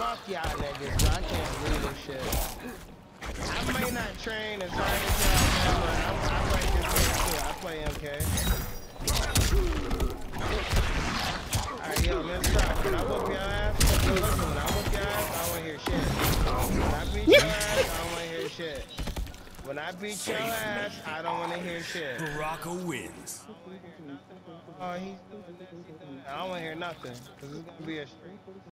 Fuck y'all niggas, bro. I can't believe this shit. I may not train as hard as y'all, but I like this game too. I play MK. Alright, yo, let's stop. When I whoop your ass, yo, listen, when I whoop your ass, I don't wanna hear shit. When I beat your ass, I don't wanna hear shit. When I beat your ass, I don't wanna hear shit. Baraka wins. Oh, he's doing this, he's doing that. I don't wanna hear nothing. Cause it's gonna be a streak.